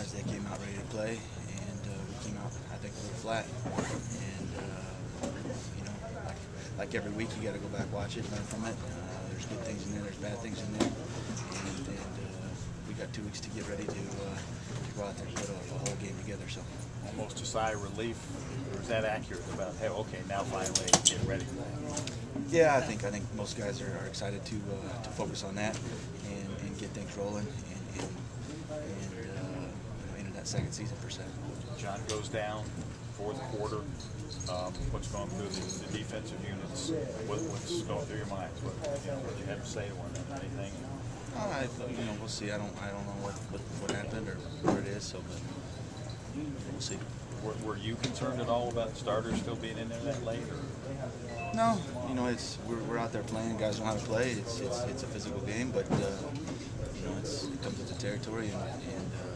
is they came out ready to play, and we came out, I think, a little flat. And you know, like every week, you got to go back, watch it, learn from it. There's good things in there, there's bad things in there, and we got 2 weeks to get ready to go out there and put a whole game together. So almost a sigh of relief. Or is that accurate about, hey, okay, now finally get ready? Yeah, I think most guys are excited to focus on that and get things rolling and into that second season per se. John goes down, fourth quarter. What's going through the defensive units? What's going through your minds? What you have to say to one another? Anything? We'll see. I don't know what happened or where it is. So, but we'll see. Were you concerned at all about starters still being in there that late? Or? No, we're out there playing. Guys know how to play. It's a physical game, but it comes with the territory, and